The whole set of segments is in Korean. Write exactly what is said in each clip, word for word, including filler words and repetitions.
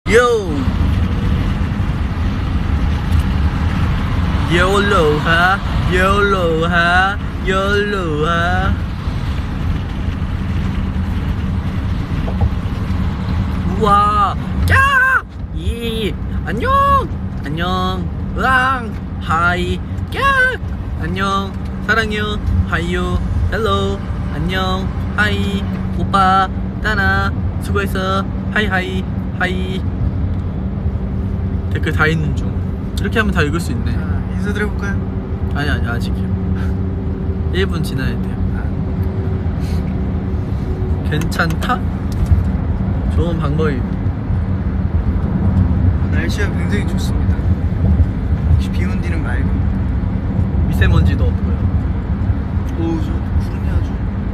Yo YOLO ha YOLO ha YOLO ha. 우와 깍! 이 안녕 안녕 으앙 하이 깍! 안녕 사랑해요 하이요 헬로 안녕 하이 오빠 따나 수고했어 하이 하이 하이. 댓글 다 읽는 중. 이렇게 하면 다 읽을 수 있네. 자, 인사 드려볼까요? 아니 아니 아직이요. 일 분 지나야 돼요. 아. 괜찮다? 좋은 방법입니다. 날씨가 굉장히 좋습니다. 혹시 비 온 뒤는 맑고 미세먼지도 없고요. 오우 저 구름이 아주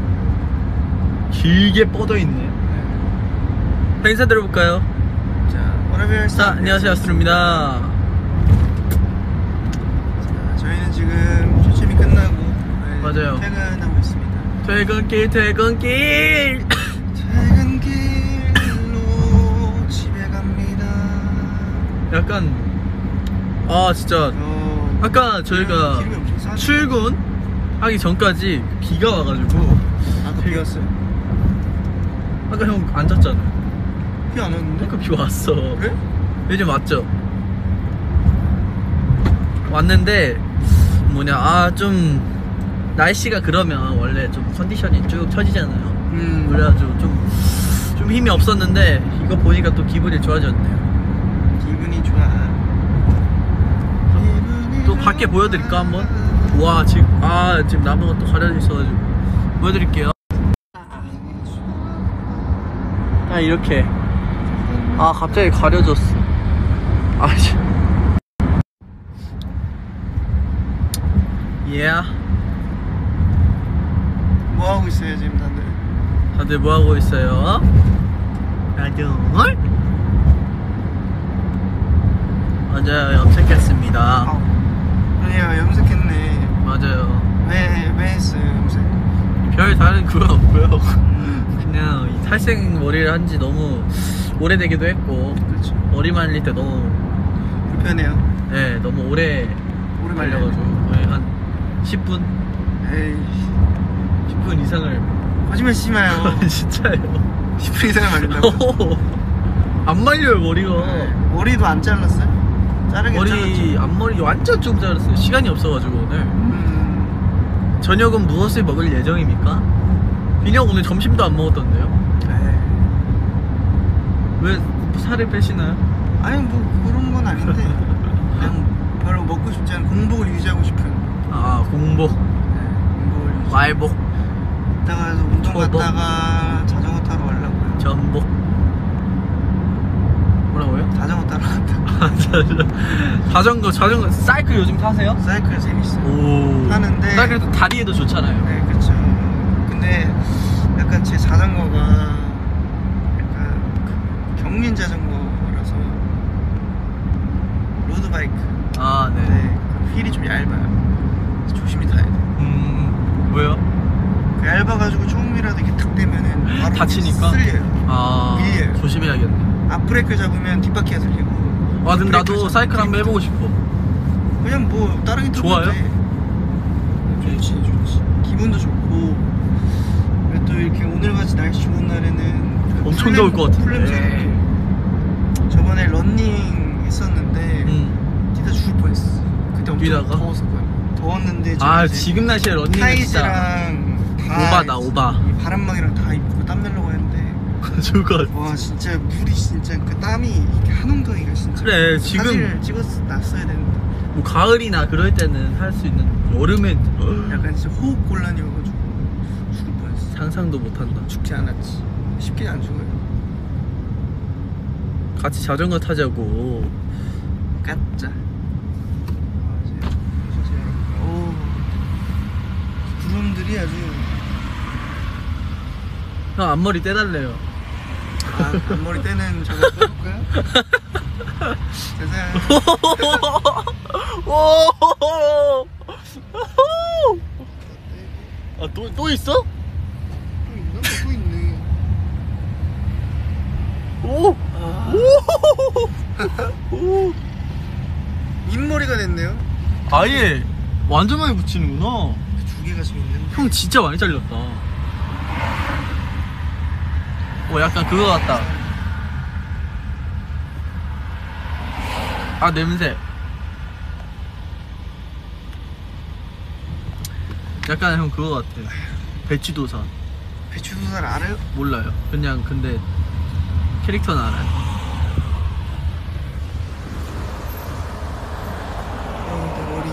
길게 뻗어 있네. 네. 인사 드려볼까요? 자, 워너비얼 자, 안녕하세요 아스트로입니다. 자, 저희는 지금 초침이 끝나고 맞아요. 퇴근하고 있습니다. 퇴근길 퇴근길 퇴근길로 집에 갑니다. 약간 아 진짜 어, 아까 저희가 기름이 엄청 싸죠? 출근 하기 전까지 비가 와가지고 아까 비 왔어요? 아까 형 안 잤잖아요. 비 안 왔는데? 아까 비 왔어. 그래? 요즘 왔죠? 왔는데 뭐냐 아 좀 날씨가 그러면 원래 좀 컨디션이 쭉 처지잖아요. 음. 그래가지고 좀, 좀 힘이 없었는데 이거 보니까 또 기분이 좋아졌네요. 기분이 좋아. 또 밖에 보여드릴까 한번? 와 지금 아 지금 나무가 또 가려져 있어가지고 보여드릴게요. 아 이렇게 아 갑자기 가려졌어. 아 씨. Yeah. 뭐 하고 있어요 지금 다들? 다들 뭐 하고 있어요? 다들 맞아요 염색했습니다. 아, 그래요 염색했네. 맞아요. 왜, 왜 했어요 염색? 별 다른 그건 없고요. 그냥 이 탈색 머리를 한 지 너무 오래되기도 했고 그렇죠. 머리 말릴 때 너무 불편해요. 네 너무 오래 오래 말려가지고 네, 한 십 분? 에이 십 분 이상을 거짓말 치지 마요. 진짜요. 십 분 이상을 말린다고? 안 말려요 머리가. 네. 머리도 안 잘랐어요? 자르긴 머리 잘랐죠? 앞머리 완전 쭉 자랐어요. 시간이 없어가지고 오늘. 음... 저녁은 무엇을 먹을 예정입니까? 빈형 오늘 점심도 안 먹었던데요? 에이. 왜 살을 빼시나요? 아니 뭐 그런 건 아닌데 그냥 별로 먹고 싶지 않은 공복을 유지하고 싶은. 아 공복 네, 공복을 유지. 말복 이따가 운동 초복. 갔다가 자전거 타러 가려고요. 전복 뭐라고요? 자전거 타러 갔다. 자전거 자전거 사이클 요즘 타세요? 사이클 재밌어요. 오 타는데 사이클도 다리에도 좋잖아요. 네 그렇죠. 근데 약간 제 자전거가 약간 그 경민 자전거라서 로드바이크. 아 네. 네, 그 휠이 좀 얇아요. 조심히 타야 돼. 음 왜요? 그 얇아가지고 조금이라도 이렇게 탁 대면은 바로 다치니까? 쓸려요. 아 밀려요. 조심해야겠네. 앞브레이크 잡으면 뒷바퀴가 들리고. 아 근데 나도 브레이크 사이클 한번 해보고 싶어. 그냥 뭐 다른 게 좋아요? 좋지 좋지. 기분도 좋고 또 이렇게 오늘같이 날씨 좋은 날에는 엄청 풀냄- 더울 것 같은데. 풀냄새도. 저번에 런닝 했었는데 음. 뛰다 죽을 뻔했어. 그때 엄청 뛰다가? 더웠었거든. 더웠는데 아 이제 지금 날씨에 런닝은 진짜 타이즈랑 다 오바다 오바. 이 바람막이랑 다 입고 땀 내려고 했는데 좋을 것 같아. 와 진짜 물이 진짜 그 땀이 이렇게 한 웅덩이가 진짜. 그래, 지금- 사진을 찍었 놨어야 되는데 뭐 가을이나 그럴 때는 할 수 있는 여름엔 약간 진짜 호흡 곤란이어가지고 죽을 뻔했어. 상상도 못한다. 죽지 않았지. 쉽게 안 죽어요. 같이 자전거 타자고. 까짜. 아, 이제 이제 오 구름들이 아주. 형 앞머리 떼달래요. 아 앞머리 떼는 작업 해볼까요? 짜잔. 아또 또 있어? 또 있나? 또 있네. 오. 아, 오. 잇머리가 됐네요. 아예 완전 많이 붙이는구나. 두 개가 지금 있는데. 형 진짜 많이 잘렸다. 오, 약간 그거 같다. 아, 냄새. 약간 형 그거 같아. 배추도사. 배추도사를 알아요? 몰라요. 그냥 근데 캐릭터는 알아요. 어, 내 머리.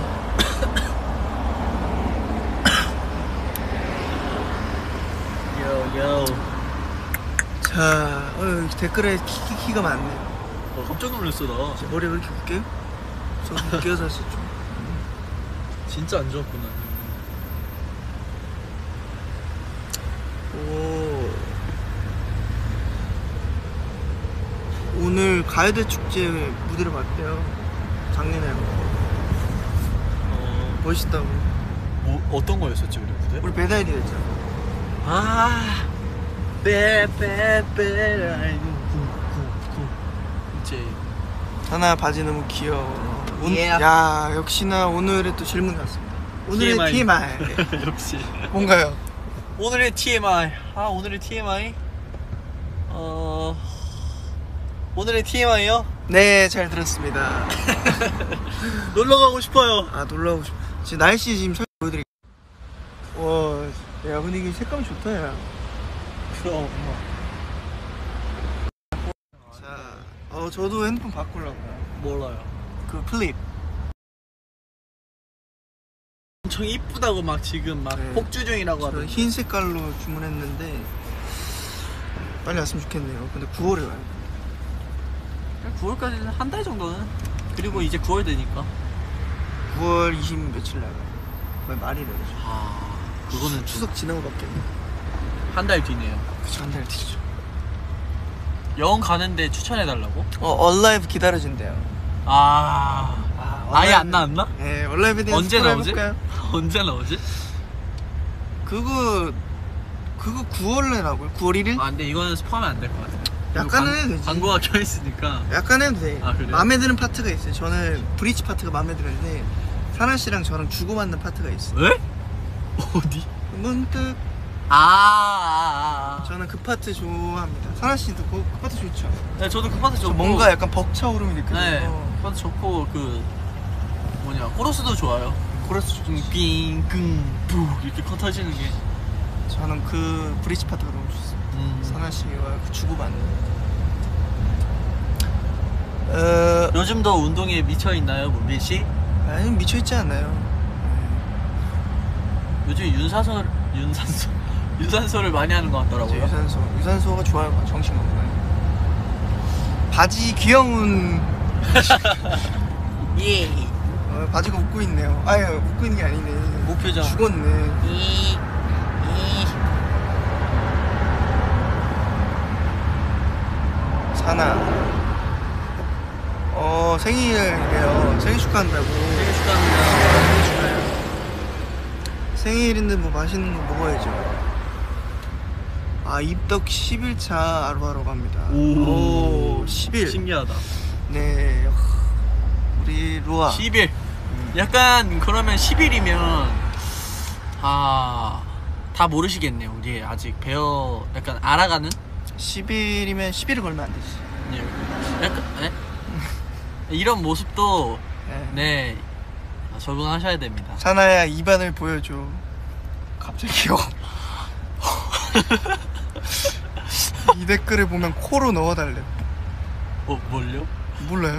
요요. 자, 어, 댓글에 키키키가 많네요. 어, 깜짝 놀랐어 나. 제 머리 왜 이렇게 웃겨요? 저 웃겨서 좀. 진짜 안 좋았구나. 오. 오늘 가요대 축제 무대를 봤대요. 작년에. 어, 멋있다고. 뭐 어떤 거였었지 우리 무대? 우리 배다이디 했잖아. 아, 빼빼빼 구구구 이제 하나 바지 너무 귀여워. 온, Yeah. 야, 역시나 오늘의 또 질문 같습니다. 오늘의 티엠아이. 티엠아이. 역시 뭔가요? 오늘의 티엠아이. 아, 오늘의 티엠아이. 어, 오늘의 티엠아이요? 네, 잘 들었습니다. 놀러 가고 싶어요. 아, 놀러 오고 싶어. 지금 날씨 지금 설 보여드릴게요. 와, 야, 근데 이게 색감이 좋다, 야. 그럼. 자, 어, 저도 핸드폰 바꾸려고요. 몰라요. 그 플립. 엄청 이쁘다고 막 지금 막 네. 폭주 중이라고 저 하던데. 흰 색깔로 주문했는데 빨리 왔으면 좋겠네요. 근데 구월에 와요. 구월까지는 한 달 정도는. 그리고 이제 구월 되니까. 구월 이십 며칠 나가요. 거의 말이래요. 아, 그거는 추석 지나고 받겠네. 한 달 뒤네요. 그쵸, 한달 뒤죠. 영어 가는데 추천해 달라고? 어, 얼라이브 기다려진대요. 아, 아, 아예 안 나왔나? 네, 얼라이브에 대해서 언제 스포를 나오지? 해볼까요? 언제 나오지? 그거 그거 구월에 나고요. 구월 일 일? 아, 근데 이거는 스포하면 안 될 것 같아. 약간은 해도 되지. 광고가 켜 있으니까. 약간 해도 돼. 아, 그래요? 마음에 드는 파트가 있어요. 저는 브릿지 파트가 마음에 드는데 사나 씨랑 저랑 주고받는 파트가 있어요. 왜? 어디? 문득 아, 아, 아. 저는 그 파트 좋아합니다. 사나 씨도 그, 그 파트 좋죠. 네, 저도 그 파트 저 좋고. 뭔가 약간 벅차오름이 느껴져요. 네, 그 파트 좋고 그 뭐냐 코러스도 좋아요. 코러스 좋죠. 빙끙뿡 이렇게 커 터지는 게. 저는 그 브릿지 파트가 너무 좋습니다. 음. 사나 씨와 그 주고받는. 어, 요즘도 운동에 미쳐 있나요, 문빈 씨? 아니 미쳐 있지 않아요. 요즘 윤사설 윤산소 유산소를 많이 하는 것 이제 같더라고요. 유산소, 유산소가 좋아요. 정신 건강. 바지 귀여운. 예. 어, 바지가 웃고 있네요. 아유, 웃고 있는 게 아니네. 목표죠. 죽었네. 이, 이. 사나. 어, 생일이래요. 생일 축하한다고. 생일 축하합니다. 생일 축하해요. 생일인데 뭐 맛있는 거 먹어야죠. 아, 입덕 십 일 차 아로하러 갑니다. 오, 십 일. 신기하다. 네. 우리 로아. 십 일. 약간 그러면 십 일이면 아, 다 모르시겠네요. 우리 아직 배워 약간 알아가는. 십 일이면 십 일을 걸면 안 되지. 예. 약간 예? 이런 모습도 네. 네 적응하셔야 됩니다. 사나야 입안을 보여줘. 갑자기요. 이 댓글을 보면 코로 넣어달래. 어, 뭘요? 몰라요.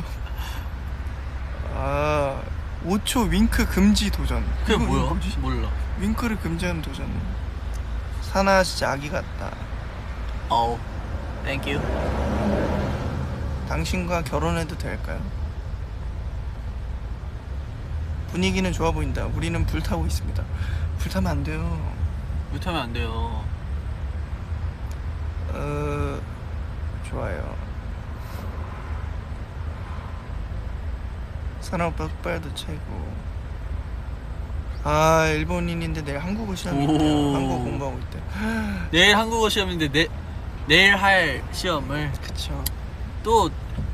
아, 오 초 윙크 금지 도전. 그게 이거 뭐야? 뭐지? 몰라. 윙크를 금지하는 도전. 사나 진짜 아기 같다. 어우, 땡큐. 당신과 결혼해도 될까요? 분위기는 좋아 보인다. 우리는 불타고 있습니다. 불타면 안 돼요. 못하면 안 돼요. 어, 좋아요. 사나 오빠 흑발도 최고. 아, 일본인인데 내일 한국어 시험이 있대요. 오. 한국어 공부하고 있대요. 내일 한국어 시험인데 내, 내일 할 시험을 그쵸. 또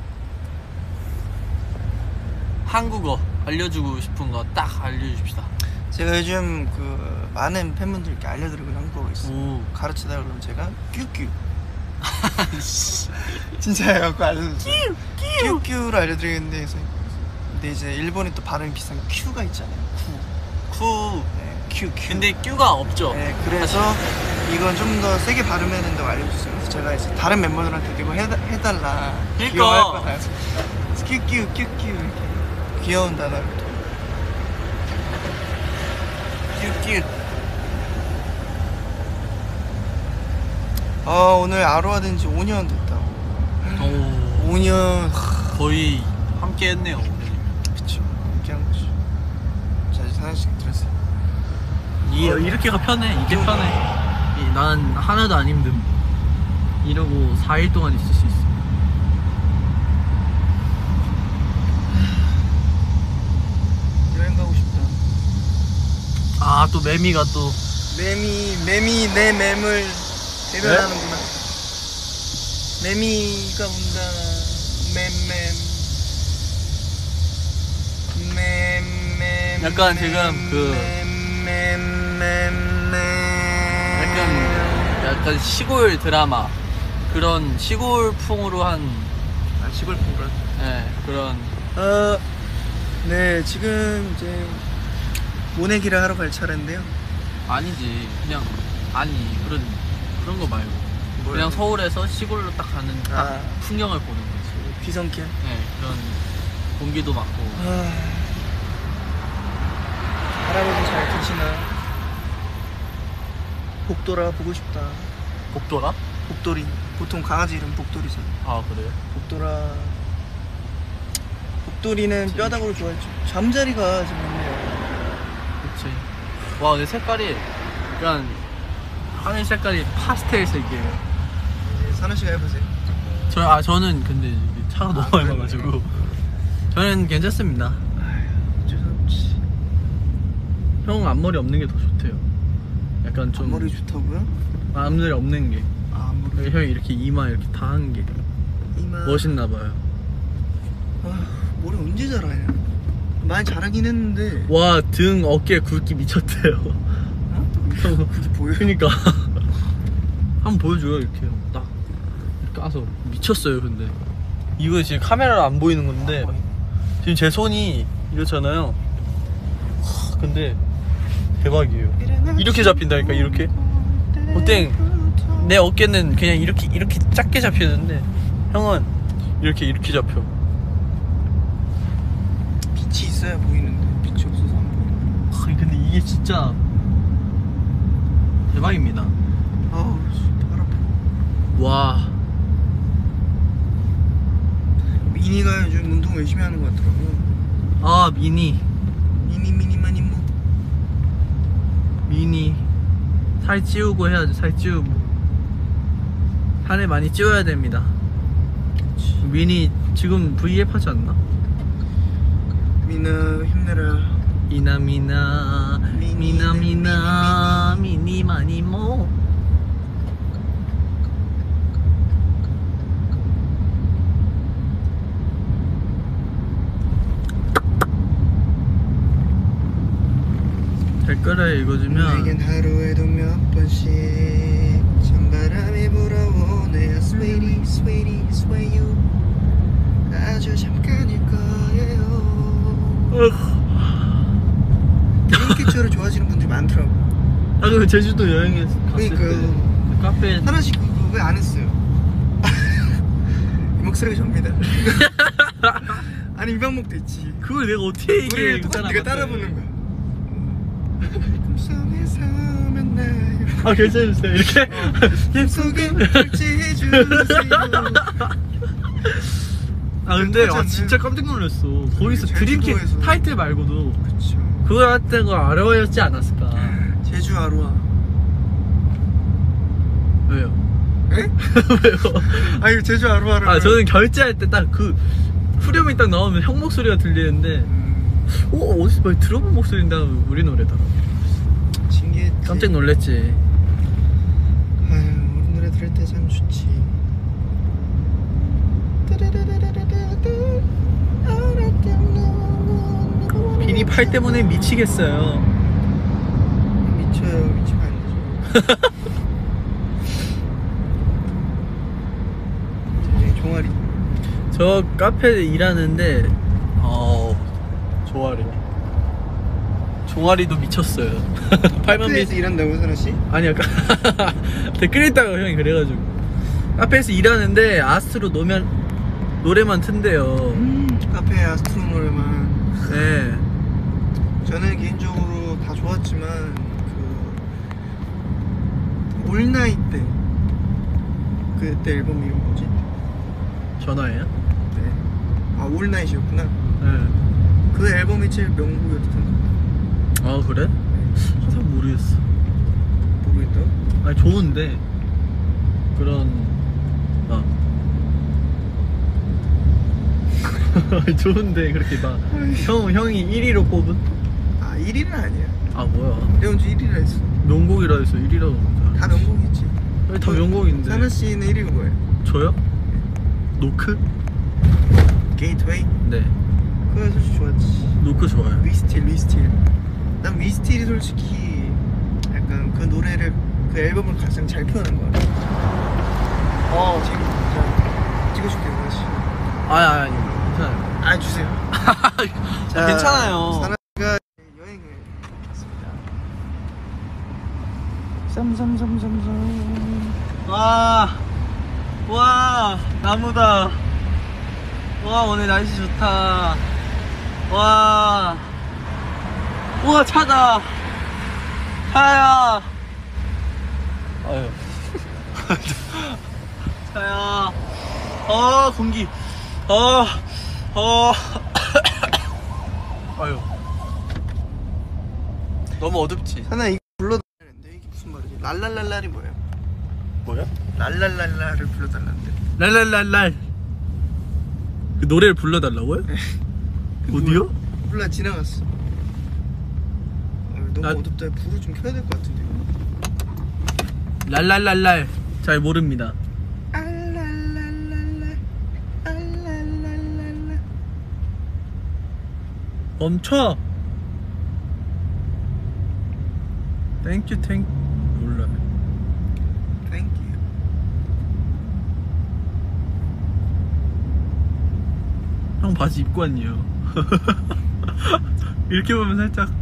한국어 알려주고 싶은 거 딱 알려줍시다. 제가 요즘 그 많은 팬분들께 알려드리고 있는 한국어가 있어요. 오. 가르치다 그러면 제가 뀨뀨 진짜 해갖고 알려줬어요. 뀨뀨를 알려드리겠는데 그래서 근데 이제 일본이 또 발음이 비슷한 큐가 있잖아요. 쿠. 네, 큐 큐. 근데 큐가 없죠. 네, 그래서 이건 좀 더 세게 발음해야 된다고 알려줬어요. 그래서 제가 이제 다른 멤버들한테 이거 해다, 해달라. 그러니까. 귀여워할 거다. 그래서 큐큐 큐큐 이렇게 귀여운 단어를 또. 큐큐. 아 오늘 아로하 된 지 오 년 됐다고. 오. 오 년. 거의 함께 했네요. 그쵸. 이렇게 한 거죠. 자 이제 하나씩 들었어요. 이, 이렇게가 편해. 이게 편해. 이, 난 하나도 안 힘듦. 이러고 사 일 동안 있을 수 있어. 여행 가고 싶다. 아, 또 매미가 또. 매미 매미 내 맴을 대변하는구나. 매미가 운다. 맴맴 맴맴. 약간 지금 그 맴맴 약간, 약간 시골 드라마. 그런 시골풍으로 한, 아 시골 풍그런. 예, 그런. 어, 네 지금 이제 모내기를 하러 갈 차례인데요. 아니지. 그냥, 아니, 그런, 그런 거 말고. 뭐요? 그냥 서울에서 시골로 딱 가는 딱 아. 풍경을 보는 거지. 귀성길. 예, 그런 공기도 맞고. 아, 할아버지 잘 계시나? 복돌아 보고 싶다. 복도라? 복돌이. 보통 강아지 이름 복돌이잖아. 아, 그래요? 복돌아. 복돌이는 뼈다구를 좋아했죠. 잠자리가 지금 있네요. 그치. 와, 근데 색깔이, 약간, 하늘 색깔이 파스텔색이에요. 이제 선우 씨가 해보세요. 저, 아, 저는 근데 이게 차가 너무 많이 그래요? 가가지고. 저는 괜찮습니다. 아휴, 어쩔 수 없지. 형 앞머리 없는 게 더 좋대요. 약간 좀. 앞머리 좋다고요? 아, 앞머리 없는 게. 아, 앞머리. 형이 이렇게 이마 이렇게 다 한 게 이마. 멋있나봐요. 아, 머리 언제 자라냐? 많이 자라긴 했는데. 와, 등, 어깨 굵기 미쳤대요. 어? 형, 그게 보여요? 그니까. 한번 보여줘요, 이렇게. 딱. 이렇게 까서. 미쳤어요, 근데. 이거 지금 카메라로 안 보이는 건데. 지금 제 손이 이렇잖아요. 하, 근데 대박이에요. 이렇게 잡힌다니까, 이렇게. 보통 내 어깨는 그냥 이렇게 이렇게 작게 잡히는데 형은 이렇게 이렇게 잡혀. 빛이 있어야 보이는데 빛이 없어서 안 보여. 하, 근데 이게 진짜 대박입니다. 아우 팔 아파. 와. 미니가 요즘 운동 열심히 하는 것 같더라고요. 아, 미니. 미니 미니만 뭐. 미니. 살 찌우고 해야지, 살 찌우고. 살을 많이 찌워야 됩니다. 미니 지금 브이앱 하지 않나? 미나 힘내라. 미나 미나 미니, 미나 미니, 미나 미니 많이 모. 댓글에 읽어주면 내겐 하루에도 몇 번씩 찬바람이 불어오네. Sweetie, sweetie, swear you 아주 잠깐일 거예요. 링키츠를 좋아하시는 분들이 많더라고. 아, 그 제주도 여행에 갔을 때 그러니까요. 그 카페에 하나씩 그거 왜 안 했어요? 이 목소리가 접니다. 아니 이 방법도 있지. 그걸 내가 어떻게 얘기해? 우리 그 똑같이 네가 따라 사람한테. 부르는 거야. 꿈속에서 만나요. 아, 괜찮으세요? 이렇게? 꿈속에 결제해주세요. 아, 근데 똑같지 아, 않나요? 진짜 깜짝 놀랐어. 거기서 드림캐 제주도에서. 타이틀 말고도 그쵸. 그거 할 때가 어려웠지 않았을까? 제주 아로하. 왜요? 에? 왜요? 아 이거 제주 아로하를. 아, 저는 결제할 때 딱 그 후렴이 딱 나오면 형 목소리가 들리는데 음, 오, 어디서 많이 들어본 목소리인데 우리 노래더라. 신기했지. 깜짝 놀랬지. 아유 우리 노래 들을 때 참 좋지. 비니 팔 때문에 미치겠어요. 미쳐요. 미치면 안 되죠. 저희 종아리. 저 카페에 일하는데 어 종아리 종아리도 미쳤어요. 팔만 미 카페에서 일한다고 선아씨? 아니야. 댓글 읽다가 형이 그래가지고 카페에서 일하는데 아스트로 노면 노래만 튼대요. 음, 카페에 아스트로 노래만. 네. 저는 개인적으로 다 좋았지만 그 올나잇 때 그때 앨범 이름 뭐지? 전화예요? 네. 아 올나잇이었구나. 네. 그 앨범이 제일 명곡이었던 것 아 그래? 잘 모르겠어. 모르겠다. 아니 좋은데 그런 막 좋은데 그렇게 막 형 형이 일 위로 꼽은? 아 일 위는 아니야. 아 뭐야? 레온주 일 위라 했어. 명곡이라 해서 일 위라고. 다 명곡이지. 다 명곡인데. 사나 씨는 일 위가 뭐예요? 저요? 노크? 게이트웨이? 네. 그거 솔직히 좋았지. 노크 좋아요. 위스틸 위스틸. 난 위스틸이 솔직히 약간 그 노래를 그 앨범을 가장 잘 표현한 거 같아. 어 지금 진짜 찍어줄게요 사나 씨. 아니 아니 괜찮아요. 아 주세요. 자, 괜찮아요. 사나가 여행을 갔습니다. 쌈쌈쌈쌈쌈. 와, 와, 나무다. 와, 오늘 날씨 좋다. 와, 우와, 차다. 차야. 아유. 차야. 어, 공기. 어, 어. 아유. 너무 어둡지? 사나 이거 불러달라는데 이게 무슨 말이지? 랄랄랄랄이 뭐예요? 뭐야? 랄랄랄랄을 불러달라는데. 랄랄랄랄. 그 노래를 불러달라고요? 어디요? 몰라 지나갔어. 아, 너무 나- 어둡다. 불을 좀 켜야 될 것 같은데. 랄랄랄랄. 잘 모릅니다. 알랄랄랄랄 알랄랄랄라. 멈춰. 땡큐 땡 몰라. Thank you. 형 바지 입고 왔니요? 이렇게 보면 살짝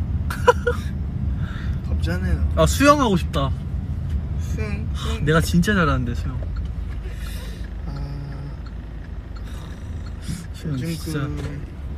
덥잖아요. 아 수영하고 싶다. 수영. 수영. 내가 진짜 잘하는데 수영. 아 수영 요즘 진짜. 그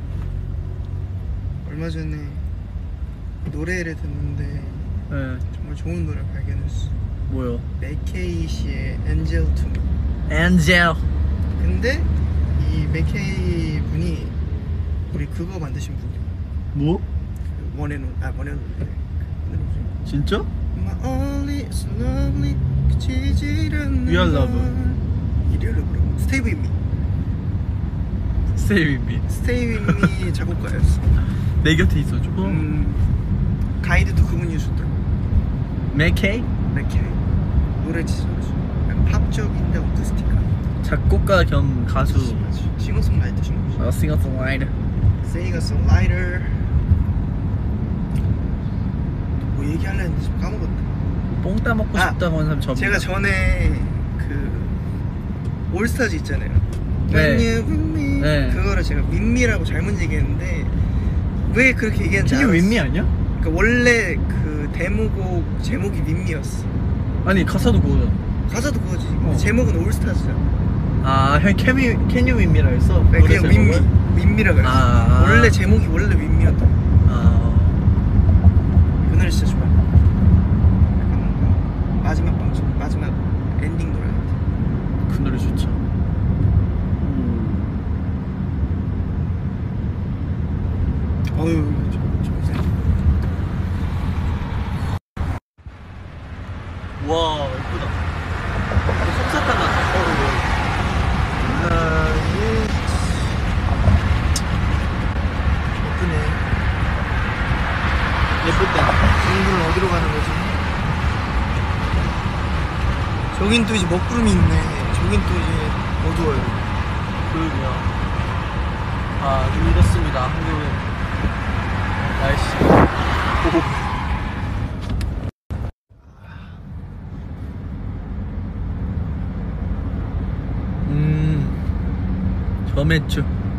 얼마 전에 노래를 듣는데 네. 정말 좋은 노래를 발견했어. 뭐요? 맥케이 씨의 Angel to Me. 엔젤. 근데 이 맥케이 분이 우리 그거 만드신 분이야. 뭐? 그 원앤온 아 원앤온 그 노래 뭐지? 진짜? My only is lovely 그치질 않는 We are love. 이리얼 러브라고. Stay with me. Stay with me. Stay with me 작곡가였어. 내 곁에 있어줘. 음, 가이드도 그분이 해줬더라고. 맥케이? 맥케이 노래 진짜 잘하죠. 약간 팝적인데 어쿠스틱한. 작곡가 겸 가수. 싱어송라이터 싱어. 아 싱어송라이터. 세이가 송라이터. 뭐 얘기하려 했는데 좀 까먹었다. 뽕 따먹고 아, 싶다고 하는 사람 전. 제가 전에 그 올스타즈 있잖아요. 네. When you with me. 네. 그거를 제가 윈미라고 잘못 얘기했는데 왜 그렇게 얘기했는지 이게 알았어. 윈미 아니야? 그러니까 원래 그 데모곡 제목이 윈미였어. 아니 가사도 그거잖아. 가사도 그거지. 근데 어. 제목은 올스타즈잖아. 아 형이 캐미 캐뉴 윈미라 했어? 네, 노래 그냥 윈미. 제목은? 윈미라고 했어. 아. 원래 제목이 원래 윈미였다. 아 그 노래 진짜 좋아. 약간 뭔가 마지막 방송, 마지막 엔딩 노래 같아. 그 노래 좋죠. 어휴, 저, 저, 저. 와 예쁘다. 솜사탕 같아. 아, 예. 예쁘네. 예쁘다. 친구는 어디로 가는 거지? 저긴 또 이제 먹구름이 있네. 저긴 또 이제 어두워요. 그러게요. 아, 좀 이렇습니다. 한국은 날씨. 음, 점액주.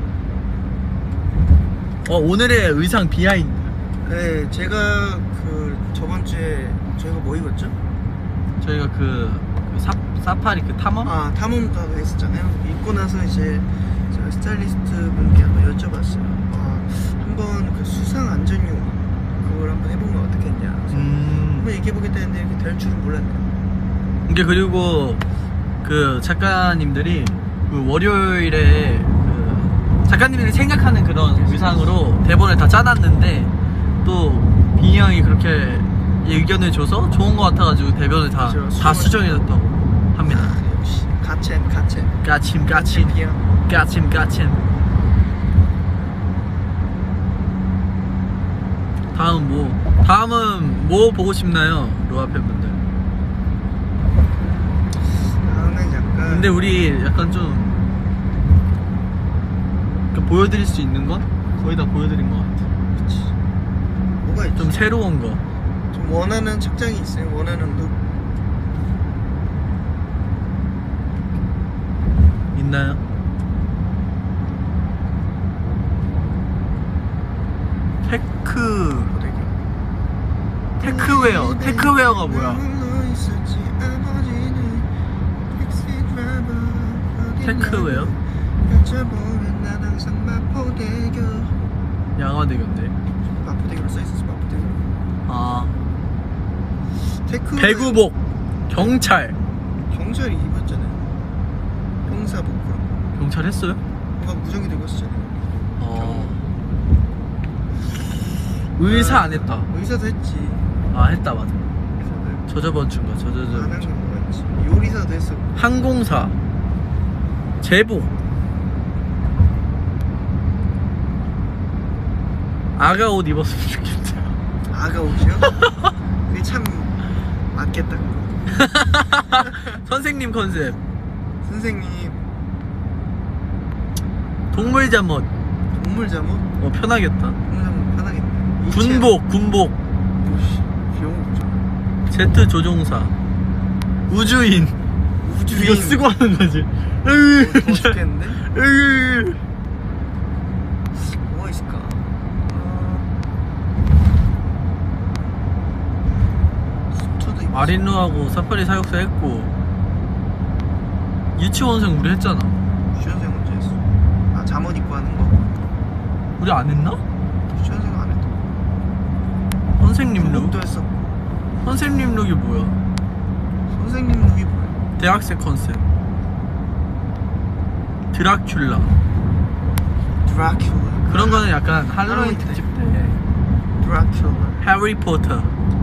어, 오늘의 의상 비하인드. 네, 제가 그 저번 주에 저희가 뭐 입었죠? 저희가 그, 그 사, 사파리 그 탐험? 아, 탐험도 하고 했었잖아요. 입고 나서 이제 제가 스타일리스트 분께 한번 여쭤봤어요. 아, 한번 그 수상 안전용 그걸 한번 해보면 어떻겠냐. 그래서 음. 한번 얘기해보겠다 했는데 이렇게 될 줄은 몰랐네요. 이게 그리고 그 작가님들이 그 월요일에 그 작가님들이 생각하는 그런 의상으로 대본을 다 짜놨는데 또 빈이 형이 그렇게 의견을 줘서 좋은 거 같아가지고 대본을 다, 그죠, 다 수정을- 수정해줬다고 합니다. 아, 역시 가첸 가첸 까침 까침 챔피언. 까침 까침. 다음 뭐 다음은 뭐 보고 싶나요, 로아 팬분들? 다음엔 약간 근데 우리 약간 좀 그러니까 보여드릴 수 있는 건 거의 다 보여드린 것 같아. 그치. 뭐가 있지? 좀 새로운 거. 좀 원하는 착장이 있어요. 원하는 룩. 있나요? 테크 모델이. 테크웨어 테크웨어가 뭐야? 테크웨어? 양화대교인데. 마포대교로 써있었어. 마포대교. 아 테크 배구복 경찰 경찰이 입었잖아요. 형사복 그런 경찰 했어요? 거. 누가 무전기 들고 있었잖아요. 어 의사 안 했다. 의사도 했지. 아 했다 맞아. 의사도 저저번 주인가 안 저저저 하는 건 뭐였지? 요리사도 했었고. 항공사 제복 아가 옷 입었으면 좋겠다. 아가 옷이요? 그게 참 맞겠다 그거. 선생님 컨셉 선생님 동물 잠옷 동물 잠옷? 어 편하겠다. 동물 잠옷 편하겠네. 군복 군복 오씨 귀여운 거잖아. 제트 조종사 우주인 우주인. 이거 쓰고 하는 거지. 더 죽겠는데? 으으. 뭐가 있을까? 아... 수트도 입었어. 마린루하고 사파리 사육사 했고 유치원생 우리 했잖아. 유치원생 언제 했어? 아 잠옷 입고 하는 거? 우리 안 했나? 유치원생 안 했던 선생님 룩? 교복도 했었고. 선생님 룩이 뭐야? 선생님 룩이 뭐야? 대학생 컨셉 드라큘라 드라큘라. 그런 거는 약간 할로윈 할로윈 특집 때 드라큘라. 해리포터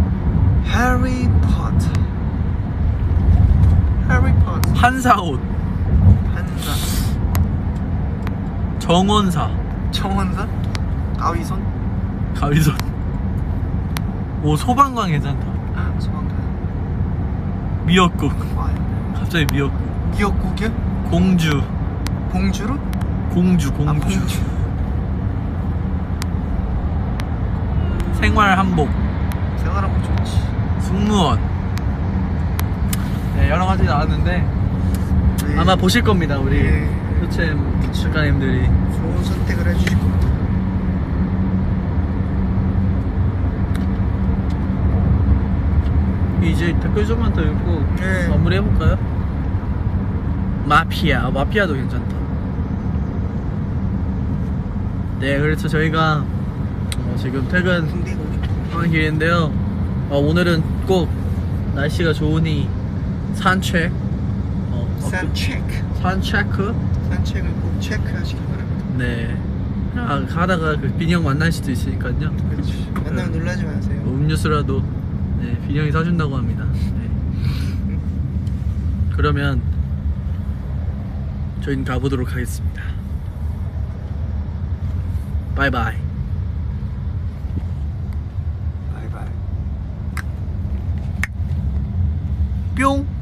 해리포터. 해리포터. 판사옷 한사. 정원사 정원사. 가위손. 가위손 오 소방관 괜찮다. 아 소방관. 미역국 와요. 갑자기 미역국 미역국이요? 공주 봉주로? 공주 공주 아 봉주. 생활 한복 생활하면 좋지. 승무원 네 여러 가지 나왔는데 네. 아마 보실 겁니다 우리 네. 효챔 작가님들이. 좋은 선택을 해주실 겁니다. 이제 댓글 좀만 더 읽고 네. 마무리 해볼까요? 마피아 마피아도 괜찮다. 네 그래서 저희가 어, 지금 퇴근 군대 거기. 하는 길인데요. 어, 오늘은 꼭 날씨가 좋으니 산책 어, 어, 산책. 산체크 산책을 꼭 체크하시기 바랍니다. 네 아, 가다가 그 빈이 형 만날 수도 있으니까요. 그렇지. 만나면 놀라지 마세요. 뭐 음료수라도 네, 빈이 형이 사준다고 합니다. 네. 그러면 저희는 가보도록 하겠습니다. 바이바이. 바이바이. 뿅.